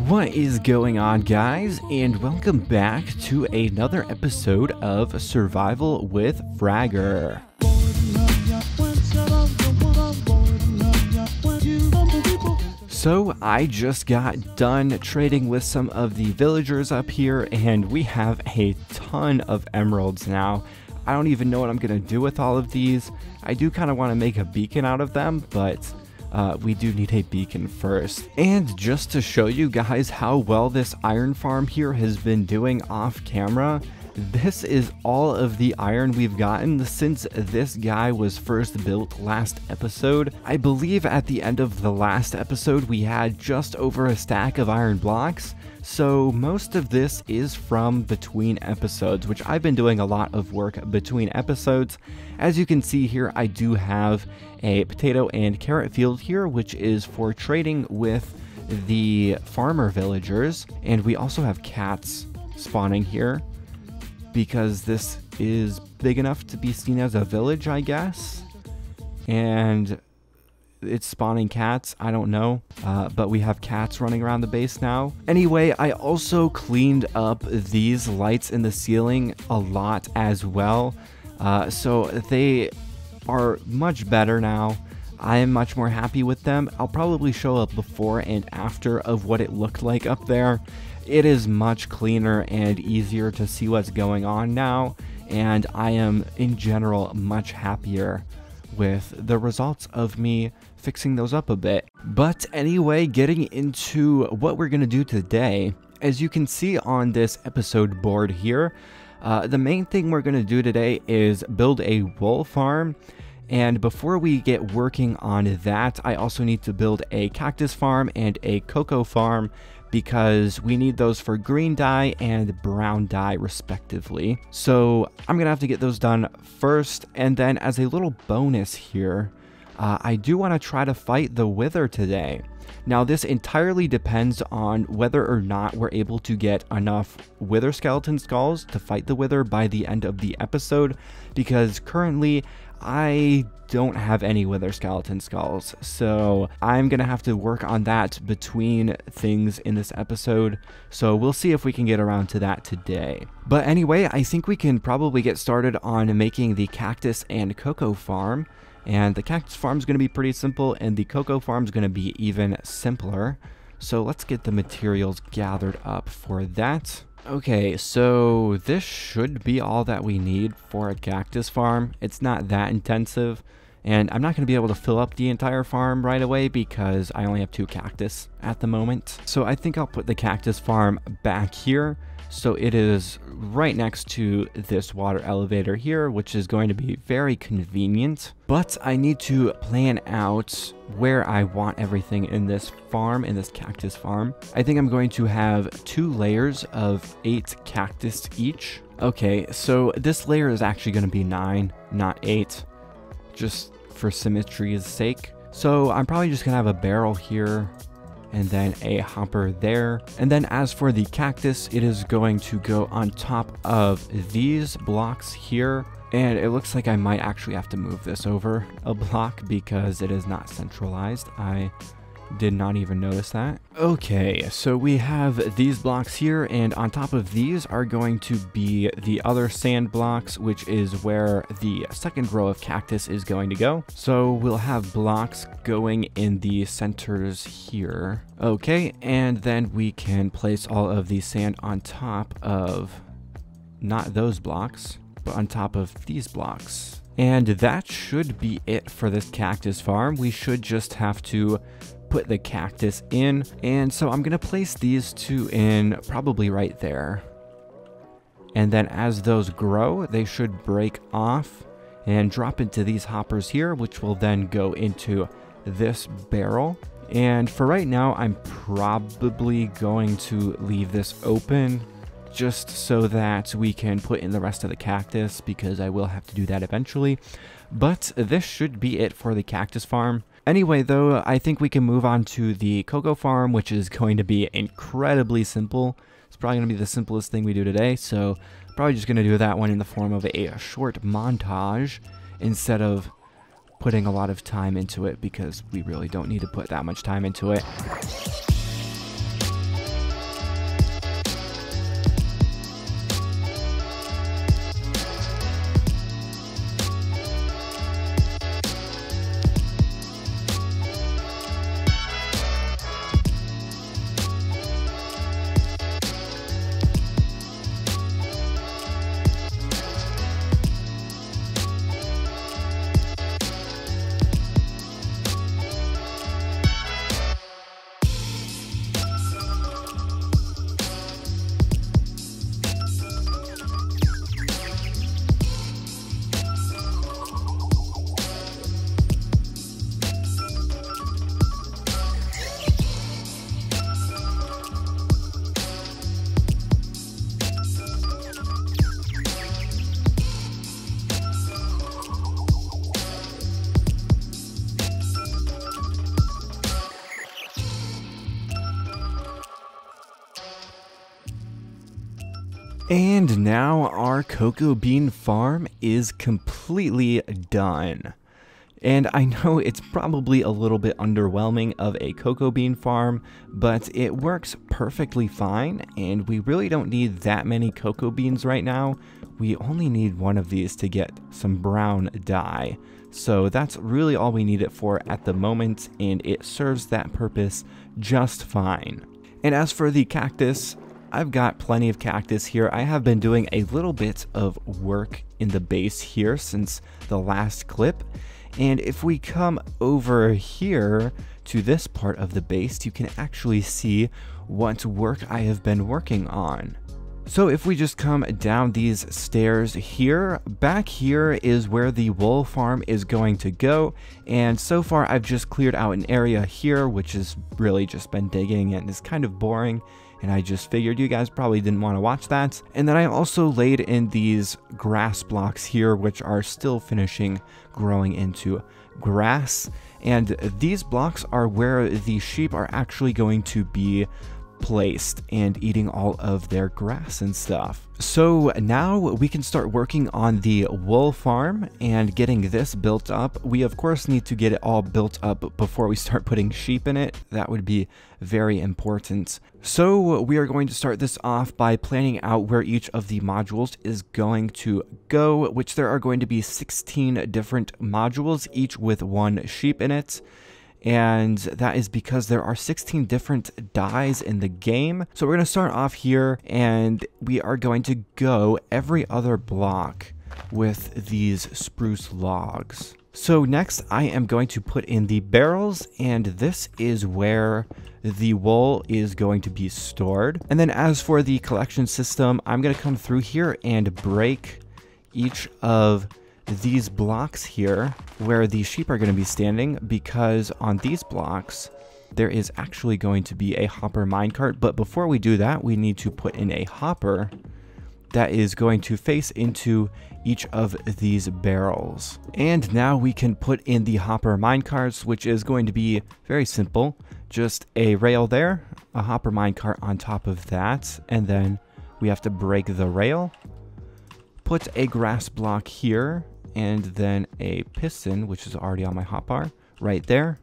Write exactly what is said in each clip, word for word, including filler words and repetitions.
What is going on, guys, and welcome back to another episode of Survival with Fragger. So I just got done trading with some of the villagers up here, and we have a ton of emeralds now. I don't even know what I'm gonna do with all of these. I do kind of want to make a beacon out of them, but Uh, we do need a beacon first. And just to show you guys how well this iron farm here has been doing off camera, this is all of the iron we've gotten since this guy was first built last episode. I believe at the end of the last episode we had just over a stack of iron blocks. So most of this is from between episodes, which I've been doing a lot of work between episodes. As you can see here, I do have a potato and carrot field here, which is for trading with the farmer villagers. And we also have cats spawning here because this is big enough to be seen as a village, I guess. And it's spawning cats, I don't know, uh, but we have cats running around the base now. Anyway, I also cleaned up these lights in the ceiling a lot as well, uh, so they are much better now. I am much more happy with them. I'll probably show a before and after of what it looked like up there. It is much cleaner and easier to see what's going on now, and I am in general much happier with the results of me fixing those up a bit. But anyway, getting into what we're gonna do today, as you can see on this episode board here, uh, the main thing we're gonna do today is build a wool farm. And before we get working on that, I also need to build a cactus farm and a cocoa farm, because we need those for green dye and brown dye respectively. So I'm gonna have to get those done first, and then as a little bonus here, uh, I do want to try to fight the wither today. Now this entirely depends on whether or not we're able to get enough wither skeleton skulls to fight the wither by the end of the episode, because currently I don't have any wither skeleton skulls, so I'm gonna have to work on that between things in this episode, so we'll see if we can get around to that today. But anyway, I think we can probably get started on making the cactus and cocoa farm, and the cactus farm is gonna be pretty simple, and the cocoa farm is gonna be even simpler. So let's get the materials gathered up for that. Okay, so this should be all that we need for a cactus farm. It's not that intensive, and I'm not going to be able to fill up the entire farm right away because I only have two cactus at the moment. So I think I'll put the cactus farm back here, so it is right next to this water elevator here, which is going to be very convenient. But I need to plan out where I want everything in this farm, in this cactus farm. I think I'm going to have two layers of eight cactus each. Okay, so this layer is actually going to be nine, not eight, just for symmetry's sake. So I'm probably just going to have a barrel here, and then a hopper there. And then as for the cactus, it is going to go on top of these blocks here. And it looks like I might actually have to move this over a block because it is not centralized. I did not even notice that. Okay, so we have these blocks here, and on top of these are going to be the other sand blocks, which is where the second row of cactus is going to go. So we'll have blocks going in the centers here. Okay, and then we can place all of the sand on top of, not those blocks, but on top of these blocks. And that should be it for this cactus farm. We should just have to put the cactus in, and so I'm gonna place these two in probably right there, and then as those grow they should break off and drop into these hoppers here, which will then go into this barrel. And for right now I'm probably going to leave this open just so that we can put in the rest of the cactus, because I will have to do that eventually. But this should be it for the cactus farm. Anyway, though, I think we can move on to the cocoa farm, which is going to be incredibly simple. It's probably going to be the simplest thing we do today, so probably just going to do that one in the form of a, a short montage instead of putting a lot of time into it, because we really don't need to put that much time into it. And now our cocoa bean farm is completely done. And I know it's probably a little bit underwhelming of a cocoa bean farm, but it works perfectly fine, and we really don't need that many cocoa beans right now. We only need one of these to get some brown dye. So that's really all we need it for at the moment, and it serves that purpose just fine. And as for the cactus, I've got plenty of cactus here. I have been doing a little bit of work in the base here since the last clip. And if we come over here to this part of the base, you can actually see what work I have been working on. So if we just come down these stairs here, back here is where the wool farm is going to go. And so far I've just cleared out an area here, which has really just been digging and is kind of boring. And I just figured you guys probably didn't want to watch that. And then I also laid in these grass blocks here, which are still finishing growing into grass. And these blocks are where the sheep are actually going to be placed and eating all of their grass and stuff. So now we can start working on the wool farm and getting this built up. We of course need to get it all built up before we start putting sheep in it. That would be very important. So we are going to start this off by planning out where each of the modules is going to go, which there are going to be sixteen different modules, each with one sheep in it. And that is because there are sixteen different dyes in the game. So we're going to start off here, and we are going to go every other block with these spruce logs. So next I am going to put in the barrels, and this is where the wool is going to be stored. And then as for the collection system, I'm going to come through here and break each of these blocks here where the sheep are going to be standing, because on these blocks there is actually going to be a hopper minecart. But before we do that, we need to put in a hopper that is going to face into each of these barrels. And now we can put in the hopper minecarts, which is going to be very simple. Just a rail there, a hopper minecart on top of that, and then we have to break the rail, put a grass block here, and then a piston, which is already on my hotbar, right there.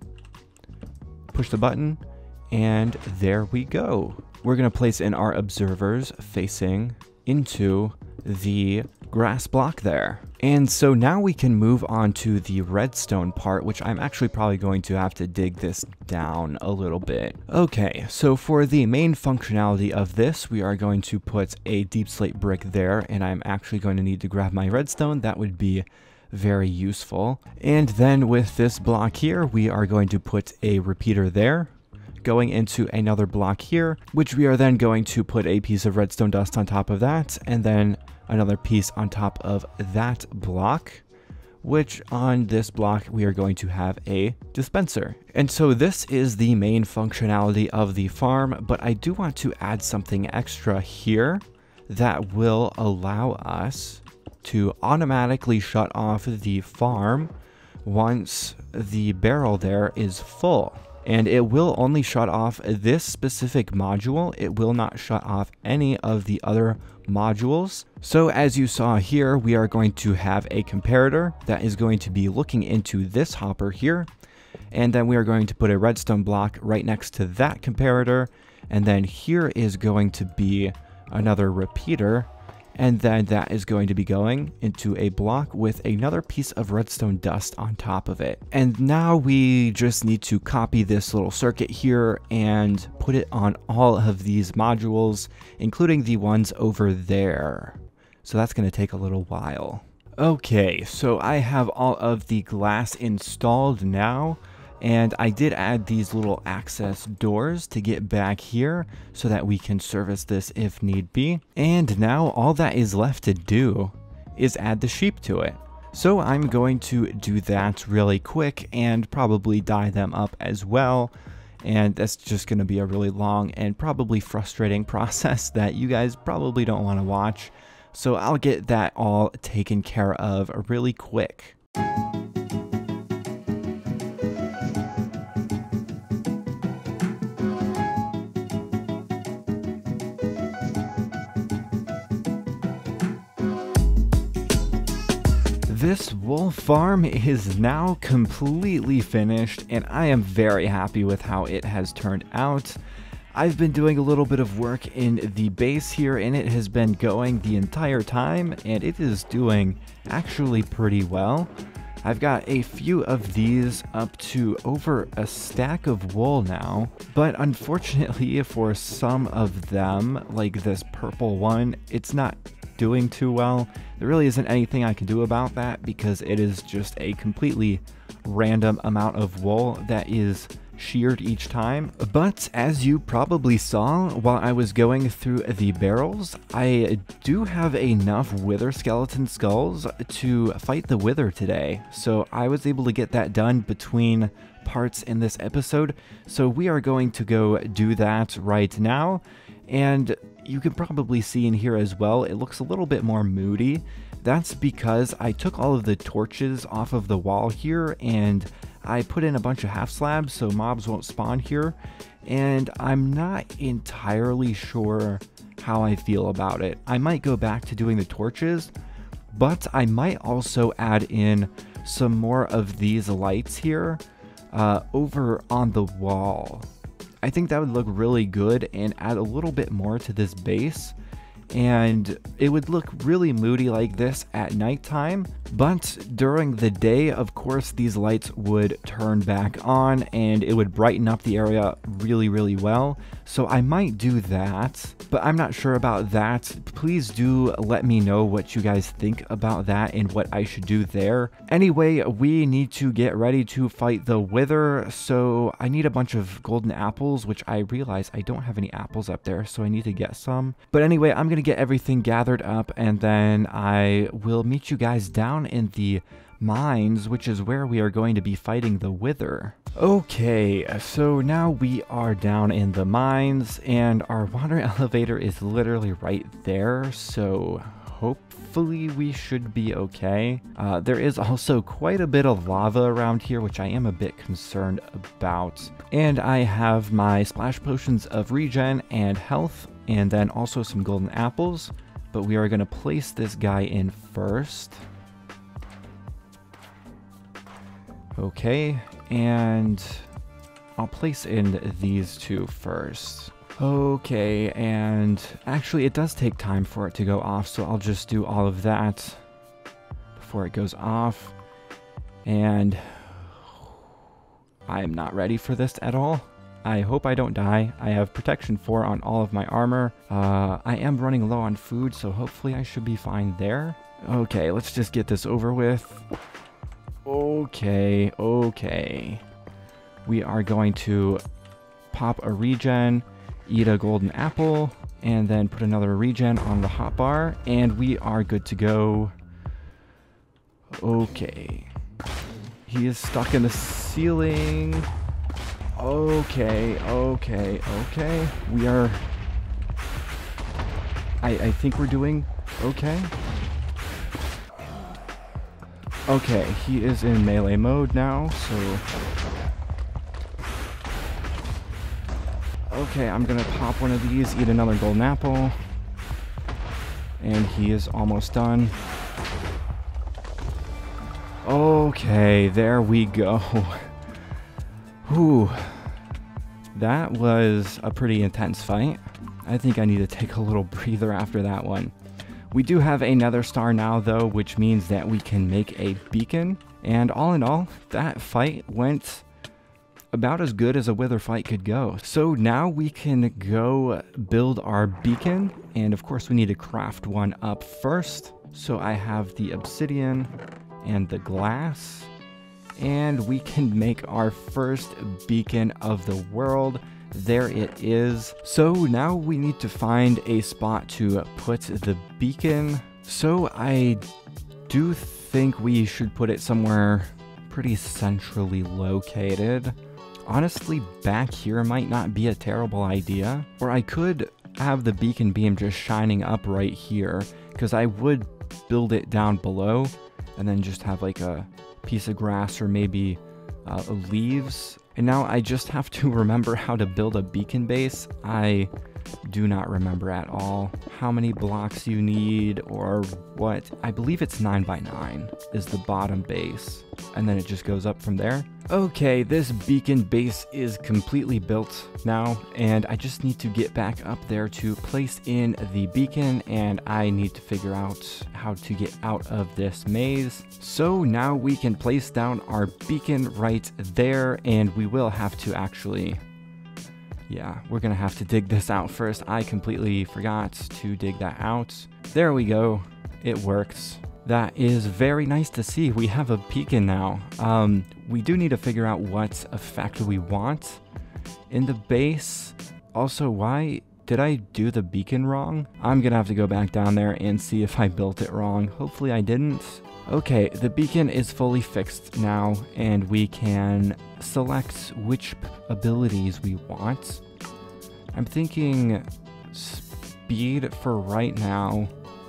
Push the button, and there we go. We're going to place in our observers facing into the grass block there. And so now we can move on to the redstone part, which I'm actually probably going to have to dig this down a little bit. Okay, so for the main functionality of this, we are going to put a deep slate brick there, and I'm actually going to need to grab my redstone. That would be very useful. And then with this block here, we are going to put a repeater there, going into another block here, which we are then going to put a piece of redstone dust on top of that, and then another piece on top of that block, which on this block we are going to have a dispenser. And so this is the main functionality of the farm, but I do want to add something extra here that will allow us to automatically shut off the farm once the barrel there is full. And it will only shut off this specific module. It will not shut off any of the other modules. So as you saw here, we are going to have a comparator that is going to be looking into this hopper here. And then we are going to put a redstone block right next to that comparator. And then here is going to be another repeater. And then that is going to be going into a block with another piece of redstone dust on top of it. And now we just need to copy this little circuit here and put it on all of these modules, including the ones over there. So that's going to take a little while. Okay, so I have all of the glass installed now. And I did add these little access doors to get back here so that we can service this if need be. And now all that is left to do is add the sheep to it. So I'm going to do that really quick and probably dye them up as well. And that's just going to be a really long and probably frustrating process that you guys probably don't want to watch. So I'll get that all taken care of really quick. This wool farm is now completely finished, and I am very happy with how it has turned out. I've been doing a little bit of work in the base here, and it has been going the entire time, and it is doing actually pretty well. I've got a few of these up to over a stack of wool now, but unfortunately for some of them, like this purple one, it's not doing too well. There really isn't anything I can do about that because it is just a completely random amount of wool that is sheared each time. But as you probably saw while I was going through the barrels, I do have enough wither skeleton skulls to fight the wither today. So I was able to get that done between parts in this episode. So we are going to go do that right now. And you can probably see in here as well, it looks a little bit more moody. That's because I took all of the torches off of the wall here and I put in a bunch of half slabs so mobs won't spawn here. And I'm not entirely sure how I feel about it. I might go back to doing the torches, but I might also add in some more of these lights here uh, over on the wall. I think that would look really good and add a little bit more to this base, and it would look really moody like this at nighttime, but during the day, of course, these lights would turn back on and it would brighten up the area really, really well. So I might do that, but I'm not sure about that. Please do let me know what you guys think about that and what I should do there. Anyway, we need to get ready to fight the wither, so I need a bunch of golden apples, which I realize I don't have any apples up there, so I need to get some. But anyway, I'm gonna get everything gathered up and then I will meet you guys down in the mines, which is where we are going to be fighting the wither. Okay, so now we are down in the mines and our water elevator is literally right there, so hopefully we should be okay. Uh, there is also quite a bit of lava around here, which I am a bit concerned about. And I have my splash potions of regen and health, and then also some golden apples, but we are going to place this guy in first. Okay, and I'll place in these two first. Okay, and actually it does take time for it to go off, so I'll just do all of that before it goes off. And I am not ready for this at all. I hope I don't die. I have protection four on all of my armor. Uh, I am running low on food, so hopefully I should be fine there. Okay, let's just get this over with. Okay, okay. We are going to pop a regen, eat a golden apple, and then put another regen on the hotbar, and we are good to go. Okay. He is stuck in the ceiling. Okay, okay, okay. We are... I, I think we're doing okay. Okay, he is in melee mode now, so... Okay, I'm gonna pop one of these, eat another golden apple. And he is almost done. Okay, there we go. Whew. That was a pretty intense fight. I think I need to take a little breather after that one. We do have a nether star now though, which means that we can make a beacon. And all in all, that fight went about as good as a wither fight could go. So now we can go build our beacon. And of course we need to craft one up first. So I have the obsidian and the glass. And we can make our first beacon of the world. There it is. So now we need to find a spot to put the beacon. So I do think we should put it somewhere pretty centrally located. Honestly, back here might not be a terrible idea. Or I could have the beacon beam just shining up right here, because I would build it down below and then just have like a piece of grass or maybe uh, leaves. And now I just have to remember how to build a beacon base. I do not remember at all how many blocks you need or what. I believe it's nine by nine is the bottom base, and then it just goes up from there. Okay, this beacon base is completely built now, and I just need to get back up there to place in the beacon, and I need to figure out how to get out of this maze. So now we can place down our beacon right there, and we will have to actually... Yeah, we're gonna have to dig this out first. I completely forgot to dig that out. There we go. It works. That is very nice to see. We have a beacon now. Um, we do need to figure out what effect we want in the base. Also, why did I do the beacon wrong? I'm gonna have to go back down there and see if I built it wrong. Hopefully I didn't. Okay, the beacon is fully fixed now, and we can select which abilities we want. I'm thinking speed for right now,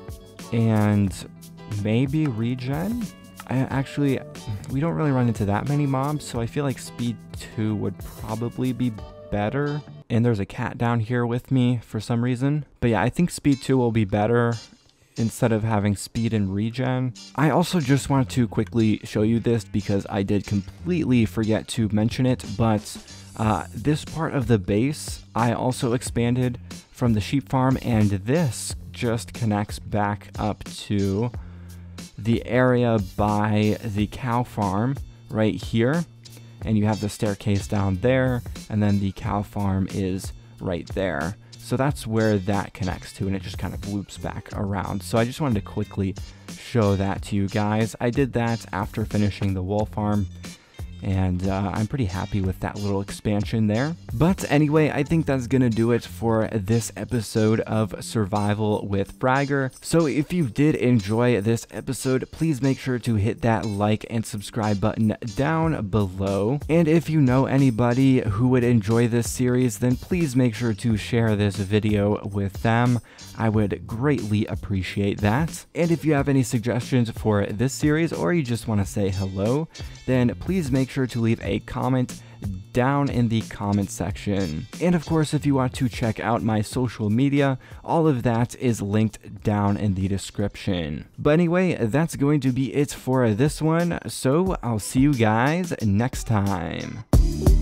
and maybe regen? I actually, we don't really run into that many mobs, so I feel like speed two would probably be better. And there's a cat down here with me for some reason. But yeah, I think speed two will be better instead of having speed and regen. I also just wanted to quickly show you this because I did completely forget to mention it, but uh, this part of the base I also expanded from the sheep farm, and this just connects back up to the area by the cow farm right here, and you have the staircase down there, and then the cow farm is right there. So that's where that connects to, and it just kind of loops back around. So I just wanted to quickly show that to you guys. I did that after finishing the wool farm, and uh, I'm pretty happy with that little expansion there. But anyway, I think that's gonna do it for this episode of Survival with Fragger. So if you did enjoy this episode, please make sure to hit that like and subscribe button down below. And if you know anybody who would enjoy this series, then please make sure to share this video with them. I would greatly appreciate that. And if you have any suggestions for this series, or you just want to say hello, then please make sure to leave a comment down in the comment section. And of course, if you want to check out my social media, all of that is linked down in the description. But anyway, that's going to be it for this one, so I'll see you guys next time.